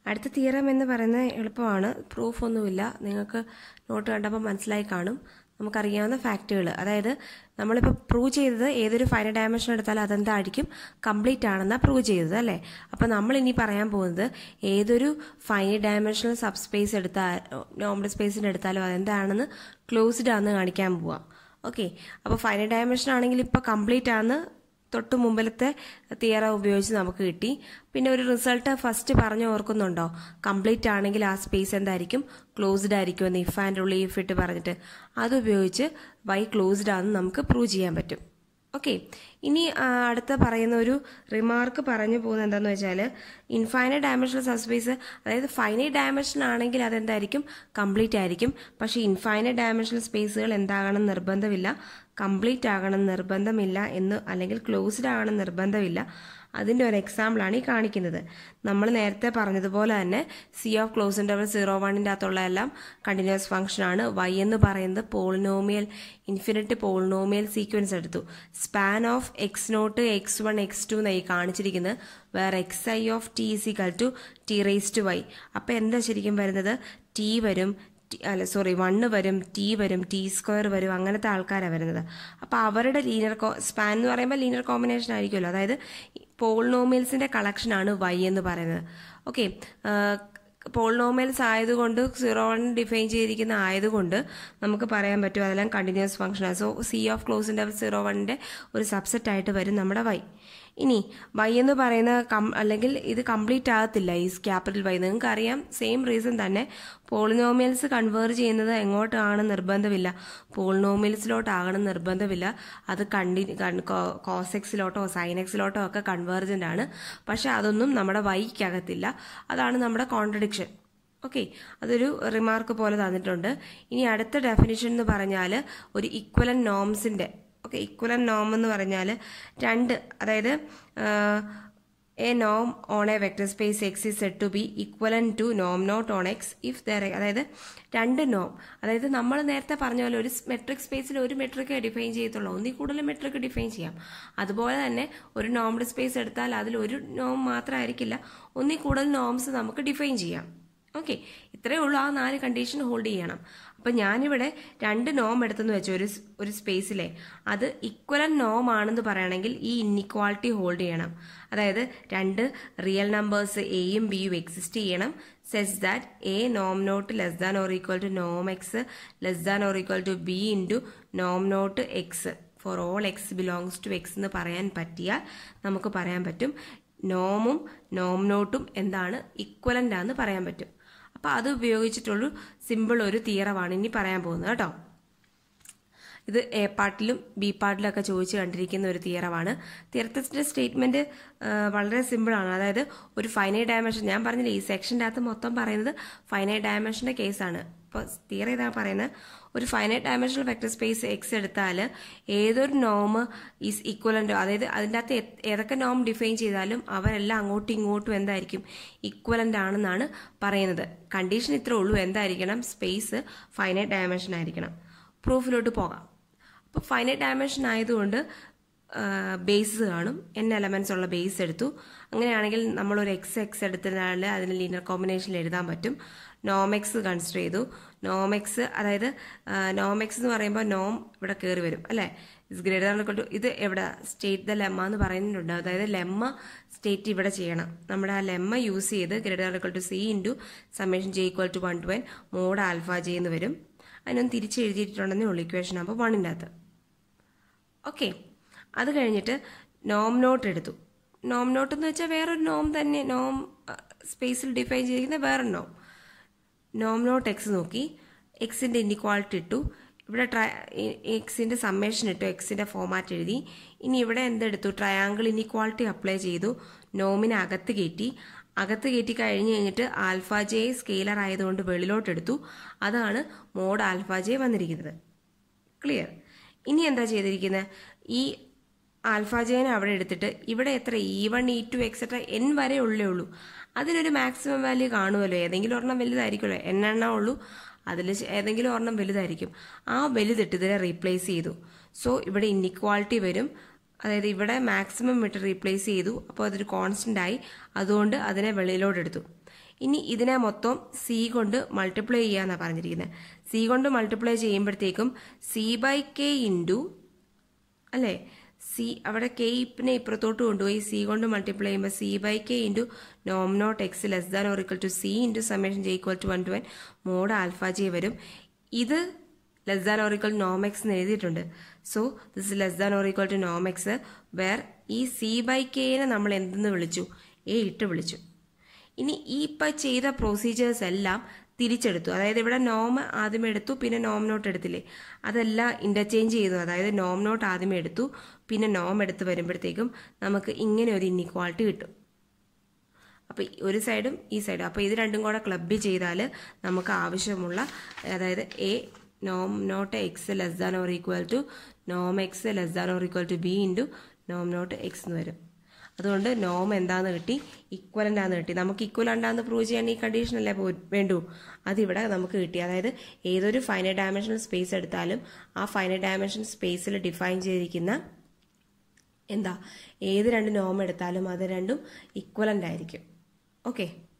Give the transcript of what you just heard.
അടുത്ത തിയറം എന്ന് പറയുന്നത് എളുപ്പമാണ്, പ്രൂഫ് ഒന്നുമില്ല, നിങ്ങൾക്ക് നോട്ട് കണ്ടപ്പോൾ മനസ്സിലായി കാണും. നമുക്കറിയാവുന്ന ഫാക്റ്റുകൾ, അതായത് നമ്മളിപ്പോൾ പ്രൂവ് ചെയ്തത് ഏതൊരു ഫൈനൈറ്റ് ഡയമെൻഷൻ എടുത്താലും അതെന്തായിരിക്കും, കംപ്ലീറ്റ് ആണെന്നാണ് പ്രൂവ് ചെയ്തത് അല്ലേ. അപ്പോൾ നമ്മൾ ഇനി പറയാൻ പോകുന്നത് ഏതൊരു finite dimensional subspace normal സ്പേസിൻ്റെ എടുത്താലും അതെന്താണെന്ന് ക്ലോസ്ഡ് ആണെന്ന് കാണിക്കാൻ പോവാം. ഓക്കെ, അപ്പോൾ ഫൈനൈറ്റ് ഡയമെൻഷൻ ആണെങ്കിൽ ഇപ്പോൾ കംപ്ലീറ്റ് ആണെന്ന് തൊട്ട് മുമ്പിലത്തെ തിയറം ഉപയോഗിച്ച് നമുക്ക് കിട്ടി. പിന്നെ ഒരു റിസൾട്ട് ഫസ്റ്റ് പറഞ്ഞു ഓർക്കുന്നുണ്ടോ, കംപ്ലീറ്റ് ആണെങ്കിൽ ആ സ്പേസ് എന്തായിരിക്കും, ക്ലോസ്ഡ് ആയിരിക്കും എന്ന് ഇഫ് ആൻഡ് ഓൺലി ഇഫ് ഇട്ട് പറഞ്ഞിട്ട് അത് ഉപയോഗിച്ച് വൈ ക്ലോസ്ഡ് ആണെന്ന് നമുക്ക് പ്രൂവ് ചെയ്യാൻ പറ്റും. ഓക്കെ, ഇനി അടുത്ത പറയുന്ന ഒരു റിമാർക്ക് പറഞ്ഞു പോകുന്നത് എന്താണെന്ന് വെച്ചാൽ, ഇൻഫൈനൈറ്റ് ഡയമെൻഷണൽ സബ്സ്പേസ്, അതായത് ഫൈനൈറ്റ് ഡയമെൻഷൻ ആണെങ്കിൽ അതെന്തായിരിക്കും, കംപ്ലീറ്റ് ആയിരിക്കും. പക്ഷേ ഇൻഫൈനൈറ്റ് ഡയമെൻഷണൽ സ്പേസുകൾ എന്താകണം നിർബന്ധമില്ല, കംപ്ലീറ്റ് ആകണം നിർബന്ധമില്ല എന്ന്, അല്ലെങ്കിൽ ക്ലോസ്ഡ് ആകണം നിർബന്ധമില്ല. അതിൻ്റെ ഒരു എക്സാമ്പിളാണ് ഈ കാണിക്കുന്നത്. നമ്മൾ നേരത്തെ പറഞ്ഞതുപോലെ തന്നെ സി ഓഫ് ക്ലോസ് ഇൻ്റർവൽ 0-1 അകത്തുള്ള എല്ലാം കണ്ടിന്യൂസ് ഫംഗ്ഷനാണ്. വൈ എന്ന് പറയുന്നത് പോളിനോമിയൽ, ഇൻഫിനിറ്റ് പോളിനോമിയൽ സീക്വൻസ് എടുത്തു. Span of x0, x1, x2 എന്നായി കാണിച്ചിരിക്കുന്നത്. വേറെ xi ഓഫ് t = t⁻y. അപ്പോൾ എന്താ ശരിക്കും വരുന്നത്, t വരും, 1 വരും, t വരും, t² വരും, അങ്ങനത്തെ ആൾക്കാരാണ് വരുന്നത്. അപ്പോൾ അവരുടെ ലീനിയർ സ്പാൻ എന്ന് പറയുമ്പോൾ ലീനിയർ കോമ്പിനേഷൻ ആയിരിക്കുമല്ലോ, അതായത് പോളിനോമിയൽസിന്റെ കളക്ഷനാണ് y എന്ന് പറയുന്നത്. ഓക്കെ, പോളിനോമിയൽസ് ആയതുകൊണ്ട് 0-1 ഡിഫൈൻ ചെയ്തിരിക്കുന്ന ആയതുകൊണ്ട് നമുക്ക് പറയാൻ പറ്റും അതെല്ലാം കണ്ടിന്യൂസ് ഫംഗ്ഷനാണ്. So c of close interval 0-1 ഒരു സബ്സെറ്റ് ആയിട്ട് വരും നമ്മുടെ y. ഇനി y എന്ന് പറയുന്ന അല്ലെങ്കിൽ ഇത് കംപ്ലീറ്റ് ആകത്തില്ല ഈ ക്യാപിറ്റൽ Y. നിങ്ങൾക്ക് അറിയാം, സെയിം റീസൺ തന്നെ പോളിനോമിയൽസ് കൺവേർജ് ചെയ്യുന്നത് എങ്ങോട്ടാണ് നിർബന്ധമില്ല, പോളിനോമിയൽസിലോട്ടാകണം നിർബന്ധമില്ല. അത് കോസെക്സിലോട്ടോ സൈനെക്സിലോട്ടോ ഒക്കെ കൺവേർജൻ്റ് ആണ്. പക്ഷെ അതൊന്നും നമ്മുടെ വൈക്കകത്തില്ല. അതാണ് നമ്മുടെ കോൺട്രഡിക്ഷൻ. ഓക്കെ, അതൊരു റിമാർക്ക് പോലെ തന്നിട്ടുണ്ട്. ഇനി അടുത്ത ഡെഫിനിഷൻ എന്ന് പറഞ്ഞാൽ ഒരു ഇക്വലന്റ് നോംസിന്റെ, ഓക്കെ, ഇക്വലന്റ് നോം എന്ന് പറഞ്ഞാൽ രണ്ട്, അതായത് A Noam on A vector space X is said to B equivalent to Noam not on X if there, അതായത് രണ്ട് നോം, അതായത് നമ്മൾ നേരത്തെ പറഞ്ഞ പോലെ ഒരു മെട്രിക് സ്പേസിൽ ഒരു മെട്രിക് ഡിഫൈൻ ചെയ്യത്തുള്ളൂ, ഒന്നിൽ കൂടുതൽ മെട്രിക് ഡിഫൈൻ ചെയ്യാം. അതുപോലെ തന്നെ ഒരു നോംഡ് സ്പേസ് എടുത്താൽ അതിൽ ഒരു നോം മാത്രമായിരിക്കില്ല, ഒന്നിൽ കൂടുതൽ നോംസ് നമുക്ക് ഡിഫൈൻ ചെയ്യാം. ഓക്കെ, ഇത്രയേ ഉള്ളൂ, ആ 4 കണ്ടീഷൻ ഹോൾഡ് ചെയ്യണം. അപ്പം ഞാനിവിടെ 2 നോം എടുത്തെന്ന് വെച്ചു ഒരു സ്പേസിലെ, അത് ഇക്വലന്റ് നോം ആണെന്ന് പറയണമെങ്കിൽ ഈ ഇൻഇക്വാളിറ്റി ഹോൾഡ് ചെയ്യണം. അതായത് 2 റിയൽ നമ്പേഴ്സ് എയും ബിയും എക്സിസ്റ്റ് ചെയ്യണം, such that A Noam not less than or equal to നോം X less than or equal to B into നോം naught X for all X belongs to X എന്ന് പറയാൻ പറ്റിയാൽ നമുക്ക് പറയാൻ പറ്റും നോമും നോം നോട്ടും എന്താണ്, ഇക്വലന്റ് ആണെന്ന് പറയാൻ പറ്റും. അപ്പോൾ അത് ഉപയോഗിച്ചിട്ടുള്ളൊരു സിമ്പിൾ ഒരു തിയറമാണ് ഇനി പറയാൻ പോകുന്നത് കേട്ടോ. ഇത് എ പാർട്ടിലും ബി പാർട്ടിലും ഒക്കെ ചോദിച്ച് കണ്ടിരിക്കുന്ന ഒരു തിയറമാണ്. തിയറത്തിന്റെ സ്റ്റേറ്റ്മെന്റ് വളരെ സിമ്പിളാണ്. അതായത് ഒരു ഫൈനൈറ്റ് ഡയമെൻഷൻ, ഞാൻ പറഞ്ഞില്ലേ ഈ സെക്ഷൻ്റെ അകത്ത് മൊത്തം പറയുന്നത് ഫൈനൈറ്റ് ഡയമെൻഷന്റെ കേസാണ്. ഇപ്പോൾ തിയറി ഇതാ പറയുന്നത്, ഒരു finite dimensional vector space x എടുത്താൽ ഏതൊരു നോം ഈസ് ഇക്വലന്റ്, അതായത് അതിൻ്റെ അകത്ത് ഏതൊക്കെ നോം ഡിഫൈൻ ചെയ്താലും അവരെല്ലാം അങ്ങോട്ടും ഇങ്ങോട്ടും എന്തായിരിക്കും, ഇക്വലന്റ് ആണെന്നാണ് പറയുന്നത്. കണ്ടീഷൻ ഇത്രേ ഉള്ളൂ, എന്തായിരിക്കണം, സ്പേസ് ഫൈനൈറ്റ് ഡയമെൻഷൻ ആയിരിക്കണം. പ്രൂഫിലോട്ട് പോകാം. അപ്പോൾ ഫൈനൈറ്റ് ഡയമെൻഷൻ ആയതുകൊണ്ട് ബേസ് കാണും, n എലമെന്റ്സ് ഉള്ള ബേസ് എടുത്തു. അങ്ങനെയാണെങ്കിൽ നമ്മളൊരു എക്സ് എടുത്തതിനാൽ അതിന് ലീനിയർ കോമ്പിനേഷനിൽ എഴുതാൻ പറ്റും. നോം എക്സ് കൺസിഡർ ചെയ്തു. നോം എക്സ്, അതായത് നോം എക്സ് എന്ന് പറയുമ്പോൾ നോം ഇവിടെ കയറി വരും അല്ലേ, is greater than equal to, ഇത് എവിടെ സ്റ്റേറ്റ് ദ ലെമ്മ എന്ന് പറയുന്നുണ്ട്. അതായത് ലെമ്മ സ്റ്റേറ്റ് ഇവിടെ ചെയ്യണം. നമ്മുടെ ആ ലെമ്മ യൂസ് ചെയ്ത് greater than equal to c into summation j equal to 1 to n mod alpha j എന്ന് വരും. അതിനൊന്ന് തിരിച്ച് എഴുതിയിട്ടുണ്ടെന്നേ ഉള്ളൂ ഇക്വേഷൻ. അപ്പോൾ 1ൻ്റെ അകത്ത്. ഓക്കെ, അത് കഴിഞ്ഞിട്ട് നോം നോട്ട് എടുത്തു. നോം നോട്ട് എന്ന് വെച്ചാൽ വേറൊരു നോം തന്നെ, നോം സ്പേസിൽ ഡിഫൈൻ ചെയ്തിരിക്കുന്ന വേറൊരു നോം. നോം നോട്ട് എക്സ് നോക്കി, എക്സിൻ്റെ ഇൻഇക്വാളിറ്റി ഇട്ടു, ഇവിടെ എക്സിൻ്റെ സമ്മേഷൻ ഇട്ടു, എക്സിൻ്റെ ഫോമാറ്റ് എഴുതി. ഇനി ഇവിടെ എന്തെടുത്തു, ട്രയാങ്കിൾ ഇൻഇക്വാളിറ്റി അപ്ലൈ ചെയ്തു, നോമിനെ അകത്ത് കയറ്റി കഴിഞ്ഞിട്ട് ആൽഫ ജെ സ്കെയിലർ ആയതുകൊണ്ട് വെളിയിലോട്ടെടുത്തു. അതാണ് മോഡ് ആൽഫ ജെ വന്നിരിക്കുന്നത്. ക്ലിയർ? ഇനി എന്താ ചെയ്തിരിക്കുന്നത്, ഈ ആൽഫ ജെനെ അവിടെ എടുത്തിട്ട് ഇവിടെ എത്ര E1, E2 എക്സെട്ര n വരെ ഉള്ളൂ, അതിനൊരു മാക്സിമം വാല്യൂ കാണുമല്ലോ, ഏതെങ്കിലും ഒരെണ്ണം വലുതായിരിക്കുമല്ലോ, n എണ്ണ ഉള്ളൂ, അതിൽ ഏതെങ്കിലും ഒരെണ്ണം വലുതായിരിക്കും. ആ വലുതിട്ട് ഇതിനെ റീപ്ലേസ് ചെയ്തു. സോ ഇവിടെ ഇൻഇക്വാളിറ്റി വരും, അതായത് ഇവിടെ മാക്സിമം ഇട്ട് റീപ്ലേസ് ചെയ്തു, അപ്പോൾ അതൊരു കോൺസ്റ്റന്റ് ആയി, അതുകൊണ്ട് അതിനെ വെളിയിലോട്ട് എടുത്തു. ഇനി ഇതിനെ മൊത്തം സി കൊണ്ട് മൾട്ടിപ്ലൈ ചെയ്യാന്നാണ് പറഞ്ഞിരിക്കുന്നത്. സി കൊണ്ട് മൾട്ടിപ്ലൈ ചെയ്യുമ്പോഴത്തേക്കും സി ബൈ കെ ഇൻറ്റു അല്ലേ, സി അവിടെ കെയിപ്പിനെ ഇപ്പുറത്തോട്ട് കൊണ്ടുപോയി സി കൊണ്ട് മൾട്ടിപ്ലൈ ചെയ്യുമ്പോൾ സി ബൈ കെ ഇൻറ്റു നോം naught x less than or equal to c into summation j equal to 1 to n mod alpha j വരും. ഇത് ലെസ് ദാൻ ഓർ ഈക്വൽ നോം എക്സ് എന്ന് എഴുതിയിട്ടുണ്ട്. So this is less than or equal to നോം x, where ഈ c by കെനെ നമ്മൾ എന്തെന്ന് വിളിച്ചു, എ ഇട്ട് വിളിച്ചു. ഇനി ഈ ഇപ്പം ചെയ്ത പ്രൊസീജിയേഴ്സ് എല്ലാം തിരിച്ചെടുത്തു. അതായത് ഇവിടെ നോം ആദ്യമേ എടുത്തു, പിന്നെ നോം നോട്ട് എടുത്തില്ലേ, അതെല്ലാം ഇന്റർചേഞ്ച് ചെയ്തു. അതായത് നോം നോട്ട് ആദ്യമേ എടുത്തു, പിന്നെ നോം എടുത്ത് വരുമ്പോഴത്തേക്കും നമുക്ക് ഇങ്ങനെ ഒരു ഇൻഇക്വാളിറ്റി കിട്ടും. അപ്പോൾ ഒരു സൈഡും ഈ സൈഡും, അപ്പോൾ ഇത് രണ്ടും കൂടെ ക്ലബ് ചെയ്താൽ നമുക്ക് ആവശ്യമുള്ള, അതായത് A Noam naught x less than or equal to നോം X less than or equal to B into നോം നോട്ട് എക്സ് എന്ന് വരും. അതുകൊണ്ട് നോം എന്താന്ന് കിട്ടി, ഇക്വലന്റ് ആണെന്ന് കിട്ടി. നമുക്ക് ഇക്വലന്റ് ആണെന്ന് പ്രൂവ് ചെയ്യാൻ ഈ കണ്ടീഷൻ അല്ലേ വേണ്ടൂ, അതിവിടെ നമുക്ക് കിട്ടി. അതായത് ഏതൊരു ഫൈനൈറ്റ് ഡയമെൻഷണൽ സ്പേസ് എടുത്താലും ആ ഫൈനൈറ്റ് ഡയമെൻഷൻ സ്പേസിൽ ഡിഫൈൻ ചെയ്തിരിക്കുന്ന ഏത് രണ്ട് നോം എടുത്താലും അത് രണ്ടും ഇക്വലന്റ് ആയിരിക്കും. ഓക്കെ.